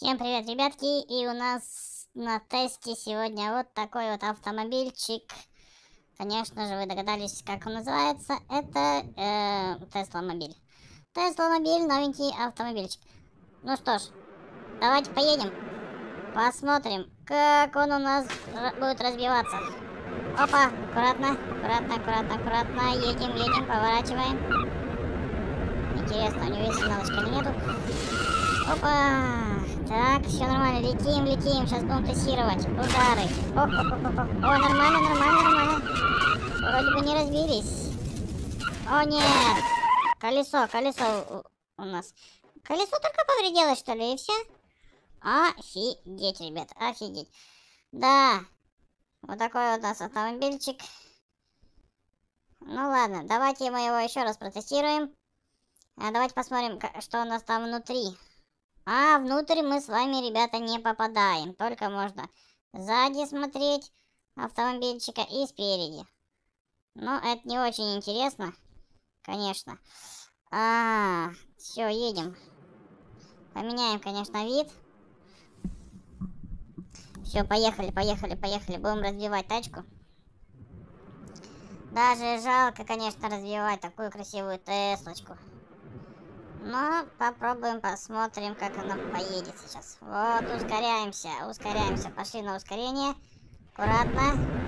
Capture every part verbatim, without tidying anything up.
Всем привет, ребятки, и у нас на тесте сегодня вот такой вот автомобильчик. Конечно же, вы догадались, как он называется. Это э, Тесла Мобиль. Тесла Мобиль, новенький автомобильчик. Ну что ж, давайте поедем, посмотрим, как он у нас будет разбиваться. Опа, аккуратно, аккуратно, аккуратно, аккуратно, едем, едем, поворачиваем. Интересно, у него есть сигналочка или нету? Опа! Так, все нормально, летим, летим, сейчас будем тестировать удары. Ох, ох, ох, ох, ох. О, нормально, нормально, нормально. Вроде бы не разбились. О, нет! Колесо, колесо у, у нас. Колесо только повредилось, что ли, и все? Офигеть, ребят, офигеть. Да, вот такой вот у нас автомобильчик. Ну ладно, давайте мы его еще раз протестируем. А давайте посмотрим, что у нас там внутри. А внутрь мы с вами, ребята, не попадаем. Только можно сзади смотреть автомобильчика и спереди. Но это не очень интересно, конечно. А, все, едем. Поменяем, конечно, вид. Все, поехали, поехали, поехали. Будем разбивать тачку. Даже жалко, конечно, разбивать такую красивую Теслочку. Но попробуем, посмотрим, как она поедет сейчас. Вот, ускоряемся, ускоряемся. Пошли на ускорение. Аккуратно.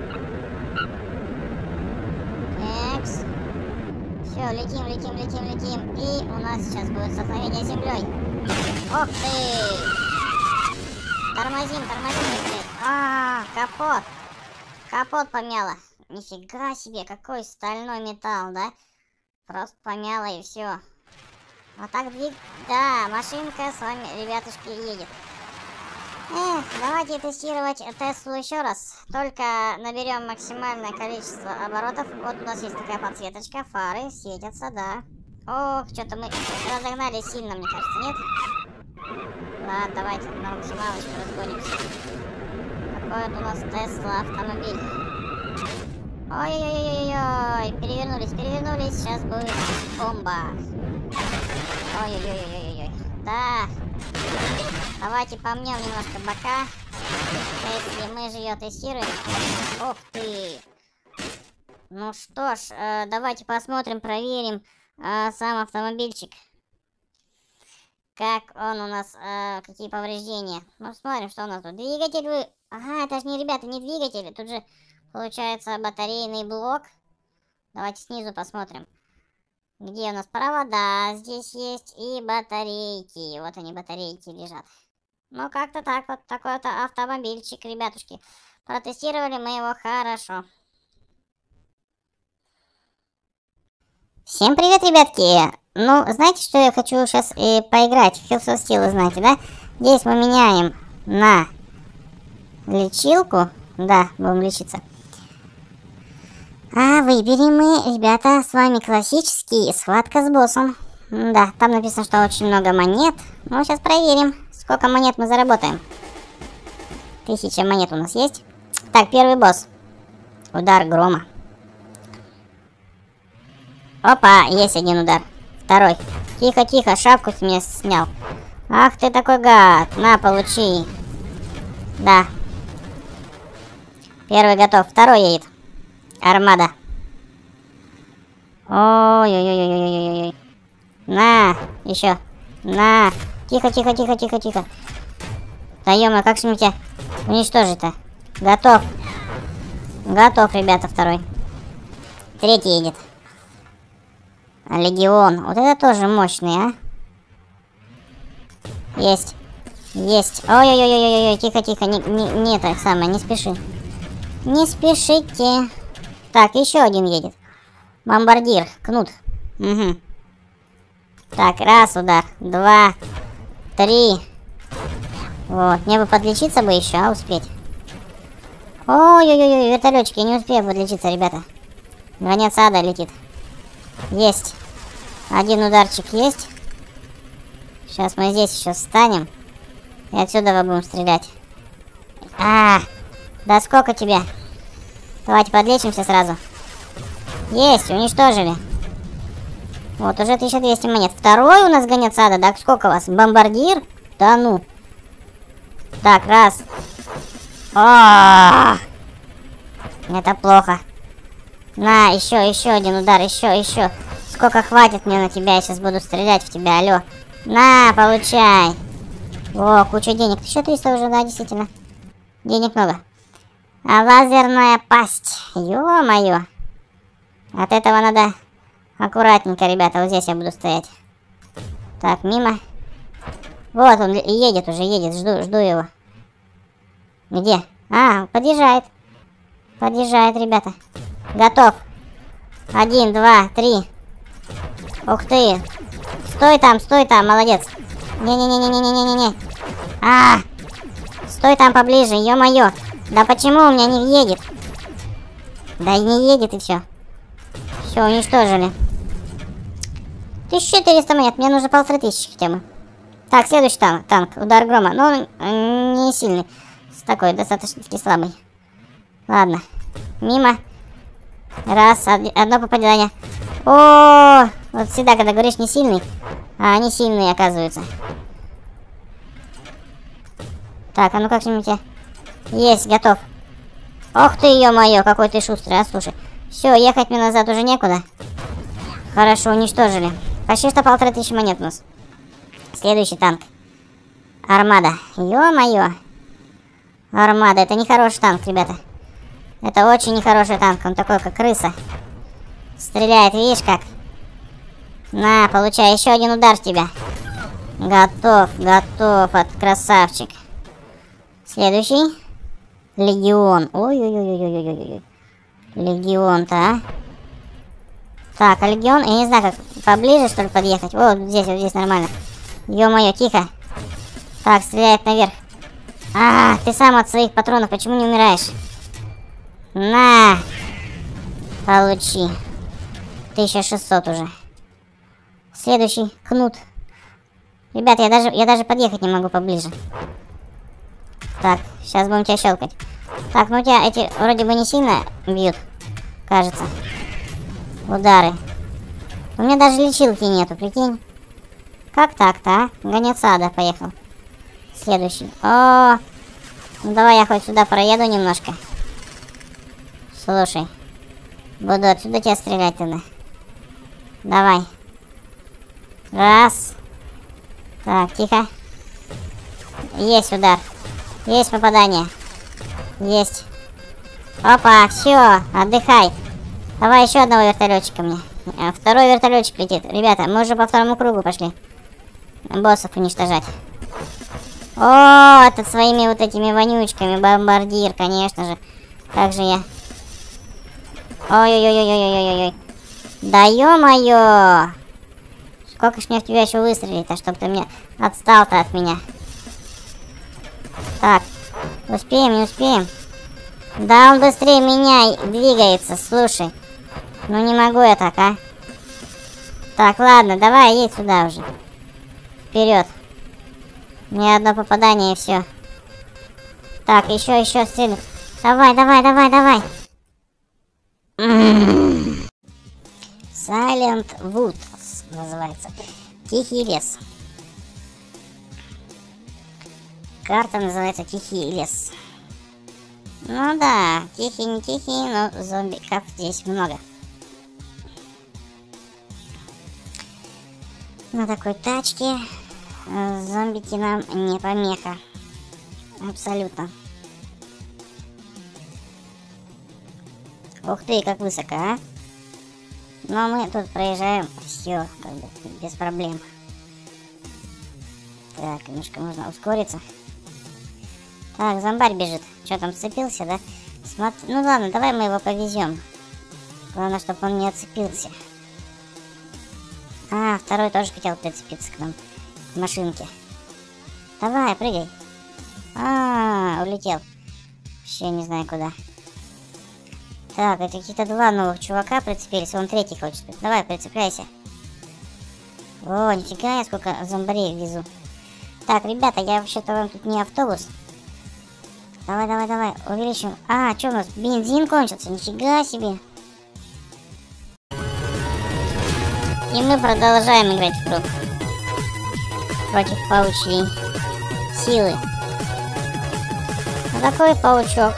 Экс. Все, летим, летим, летим, летим. И у нас сейчас будет столкновение с землей. Ох ты! Тормозим, тормозим, блядь. А, капот. Капот помяло. Нифига себе, какой стальной металл, да? Просто помяло и все. Вот так двиг... Да, машинка с вами, ребятушки, едет. Эх, давайте тестировать Теслу еще раз. Только наберем максимальное количество оборотов. Вот у нас есть такая подсветочка, фары светятся, да. Ох, что-то мы разогнались сильно, мне кажется, нет? Ладно, давайте на максималочку разгонимся. Какой вот у нас Тесла автомобиль. Ой-ой-ой-ой-ой, перевернулись, перевернулись, сейчас будет бомба. Ой-ой-ой-ой-ой. Да. Давайте помнем немножко бока. Если мы же ее тестируем. Ух ты. Ну что ж, э, давайте посмотрим, проверим э, сам автомобильчик. Как он у нас, э, какие повреждения. Ну, смотрим, что у нас тут. Двигатель вы... Ага, это же не, ребята, не двигатель. Тут же получается батарейный блок. Давайте снизу посмотрим. Где у нас провода? Здесь есть и батарейки. Вот они, батарейки лежат. Ну, как-то так вот. Такой-то автомобильчик, ребятушки. Протестировали мы его хорошо. Всем привет, ребятки. Ну, знаете, что я хочу сейчас э, поиграть в Hills of Steel, знаете, да? Здесь мы меняем на лечилку. Да, будем лечиться. А выберем мы, ребята, с вами классический схватка с боссом. Да, там написано, что очень много монет. Ну, сейчас проверим, сколько монет мы заработаем. Тысяча монет у нас есть. Так, первый босс. Удар грома. Опа, есть один удар. Второй. Тихо, тихо, шапку с меня снял. Ах ты такой гад. На, получи. Да. Первый готов. Второй едет. Армада. Ой-ой-ой-ой-ой-ой. На, еще. На. Тихо, тихо, тихо, тихо, тихо. Да ё-моё, как же мне тебя уничтожить-то? Готов. Готов, ребята, второй. Третий едет. Легион. Вот это тоже мощный, а? Есть. Есть. Ой-ой-ой-ой-ой. Тихо, тихо. Не, не, не так самое, не спеши. Не спешите. Так, еще один едет. Бомбардир, кнут. Угу. Так, раз удар, два, три. Вот, мне бы подлечиться бы еще, а успеть. Ой-ой-ой, вертолетчик, я не успею подлечиться, ребята. Гонец ада летит. Есть. Один ударчик есть. Сейчас мы здесь еще встанем. И отсюда будем стрелять. А, да сколько тебя? Давайте подлечимся сразу. Есть, уничтожили. Вот, уже тысяча двести монет. Второй у нас гонец ада. Да сколько у вас? Бомбардир? Да ну. Так, раз. О, это плохо. На, еще, еще один удар, еще, еще. Сколько хватит мне на тебя? Я сейчас буду стрелять в тебя, алло. На, получай. О, куча денег. тысяча триста уже, да, действительно. Денег много. А лазерная пасть. Ё-моё. От этого надо аккуратненько, ребята. Вот здесь я буду стоять. Так, мимо. Вот он едет уже, едет. Жду, жду его. Где? А, подъезжает. Подъезжает, ребята. Готов. Один, два, три. Ух ты. Стой там, стой там, молодец. Не-не-не-не-не-не-не-не. А, стой там поближе, ё-моё. Да почему у меня не едет? Да и не едет, и все. Все, уничтожили. тысяча четыреста монет, мне нужно полторы тысячи хотя бы. Так, следующий танк, танк, удар грома. Но он не сильный. Такой, достаточно слабый. Ладно. Мимо. Раз, одно попадание. О, вот всегда, когда говоришь не сильный, а они сильные, оказываются. Так, а ну как-нибудь я... Есть, готов. Ох ты, ё-моё, какой ты шустрый, а, слушай. Все, ехать мне назад уже некуда. Хорошо, уничтожили. Почти что полторы тысячи монет у нас. Следующий танк. Армада. Ё-моё. Армада, это нехороший танк, ребята. Это очень нехороший танк, он такой, как крыса. Стреляет, видишь как? На, получай, еще один удар в тебя. Готов, готов, от красавчик. Следующий. Легион. Ой-ой-ой-ой-ой-ой-ой. Легион-то, а? Так, а легион, я не знаю, как поближе, что ли, подъехать. Вот здесь, вот здесь нормально. Ё-моё, тихо. Так, стреляет наверх. А, ты сам от своих патронов, почему не умираешь? На! Получи. тысяча шестьсот уже. Следующий, кнут. Ребят, я даже, я даже подъехать не могу поближе. Так, сейчас будем тебя щелкать. Так, ну у тебя эти вроде бы не сильно бьют, кажется. Удары. У меня даже лечилки нету, прикинь. Как так-то, а? Гонец ада поехал. Следующий. О, ну давай я хоть сюда проеду немножко. Слушай. Буду отсюда тебя стрелять тогда. Давай. Раз. Так, тихо. Есть удар. Есть попадание. Есть. Опа, все, отдыхай. Давай еще одного вертолетчика мне. Второй вертолетчик летит. Ребята, мы уже по второму кругу пошли. Боссов уничтожать. О, это своими вот этими вонючками. Бомбардир, конечно же. Как же я... Ой-ой-ой-ой-ой-ой-ой. Да ё-моё. Сколько ж мне в тебя еще выстрелить-то, чтобы ты мне отстал-то от меня. Так, успеем, не успеем. Да он быстрее меня двигается, слушай. Ну не могу я так, а. Так, ладно, давай, едь сюда уже. Вперед. Мне одно попадание и все. Так, еще, еще стрелю. Давай, давай, давай, давай. Silent Woods называется. Тихий лес. Карта называется Тихий лес. Ну да, тихий, не тихий, но зомбиков здесь много. На такой тачке зомбики нам не помеха. Абсолютно. Ух ты, как высоко, а? Но мы тут проезжаем все, как бы, без проблем. Так, немножко можно ускориться. Так, зомбарь бежит. Что там, сцепился, да? Смотри, ну ладно, давай мы его повезем. Главное, чтобы он не отцепился. А, второй тоже хотел прицепиться к нам. К машинке. Давай, прыгай. А, улетел. Вообще не знаю куда. Так, это какие-то два новых чувака прицепились. Вон третий хочет. Давай, прицепляйся. О, нифига я сколько зомбарей везу. Так, ребята, я вообще-то вам тут не автобус. Давай, давай, давай, увеличим. А, что у нас? Бензин кончился? Нифига себе. И мы продолжаем играть в круг. Против паучьей силы. такой паучок.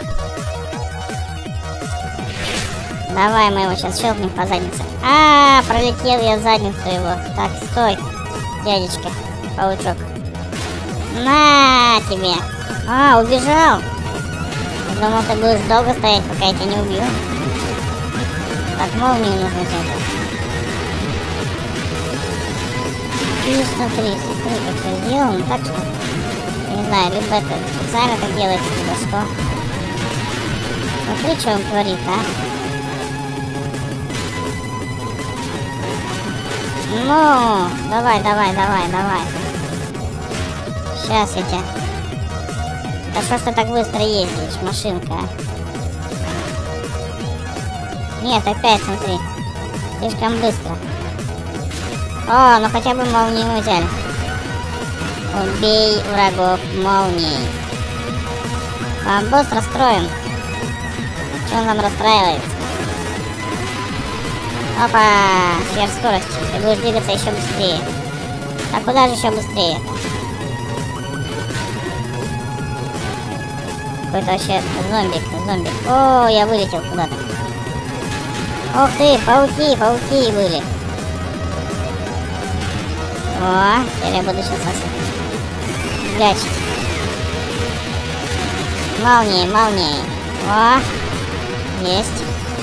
Давай мы его сейчас щелкнем по заднице. А, пролетел я задницу его. Так, стой, дядечка, паучок. На тебе. А, убежал. Я думал, ты будешь долго стоять, пока я тебя не убью. Так, молнию нужно взять. И смотри, смотри, как все сделано. Так что, не знаю, либо это специально так делается, либо что. Смотри, что он творит, а. Ну, давай, давай, давай, давай. Сейчас я тебя... Да что ж ты так быстро ездишь, машинка? Нет, опять смотри. Слишком быстро. О, ну хотя бы молнию мы взяли. Убей врагов молнией. А, босс расстроен. Что он там расстраивается? Опа, сверхскорость. Ты будешь двигаться еще быстрее. А куда же еще быстрее? Какой-то вообще зомбик, зомбик. О, я вылетел куда-то. Ух ты, пауки, пауки были. О, теперь я буду сейчас вас гачить. Молнией, молнией. О, есть.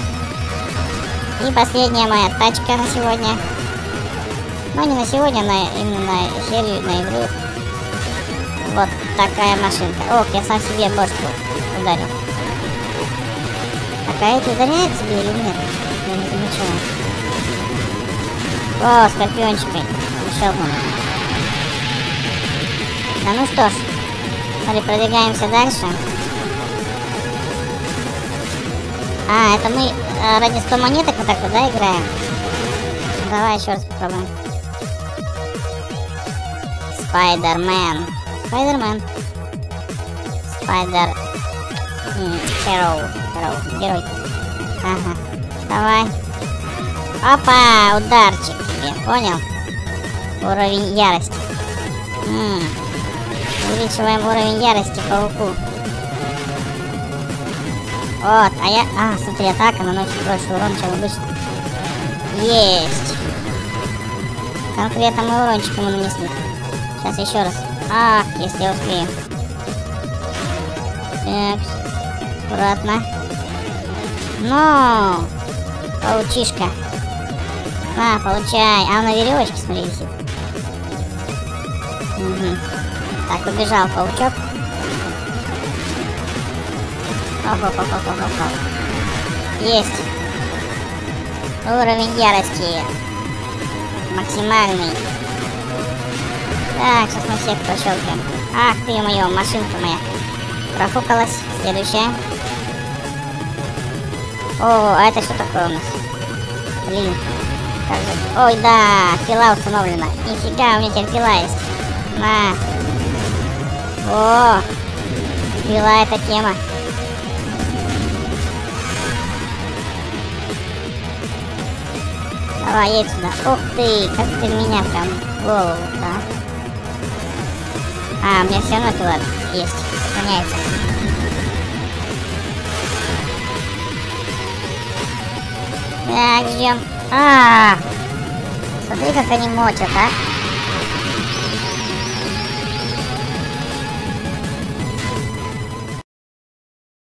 И последняя моя тачка на сегодня. Ну, не на сегодня, на именно на серию, на игру. Вот такая машинка. Ох, я сам себе бошку ударил. Так, а эти ударяют себе или нет? Я не замечаю. О, скорпиончикой. Щелкнул. Да ну что ж. Смотри, продвигаемся дальше. А, это мы э, ради ста монеток вот так вот, да, играем? Давай еще раз попробуем. Спайдермен. Спайдермен. Спайдер... Хероу. Хероу. Герой. Ага. Давай. Опа! Ударчик тебе. Понял? Уровень ярости. М-м. Увеличиваем уровень ярости пауку. Вот. А я... А, смотри, атака наносит больше урона, чем обычно. Есть. Конкретно мы урончик ему нанесли. Сейчас еще раз. Ах, если я успею. Так, аккуратно. Ну, паучишка. На, получай. А он на веревочке, смотри, висит. Угу. Так, убежал паучок. Ох-ох-ох-ох-ох-ох. Есть. Уровень ярости. Максимальный. Так, сейчас мы всех прощелкаем. Ах ты моё, машинка моя. Профукалась. Следующая. О, а это что такое у нас? Блин. Как же... Ой, да, пила установлена. Нифига, у меня теперь пила есть. На. О, пила это тема. Давай, едь сюда. Ух ты, как ты меня прям в голову, да? А, у меня все равно пила есть. Сохраняется. Так, ждем. А, смотри, как они мочат, а?